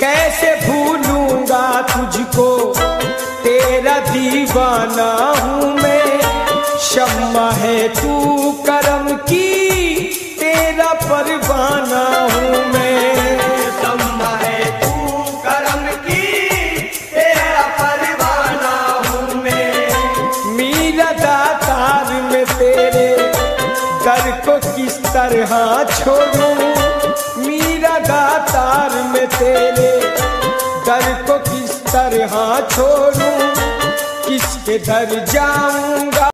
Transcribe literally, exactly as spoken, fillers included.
कैसे भूलूंगा तुझको, तेरा दीवाना हूँ मैं। शम्मा है तू करम की, तेरा परवाना हूँ मैं। शम्मा है तू करम की, तेरा परवाना हूँ मैं। मीरा दातार में तेरे दर को किस तरह छोड़ूं, मीरा दातार में तेरे दर को किस तरह छोड़ूं, किसके दर जाऊंगा।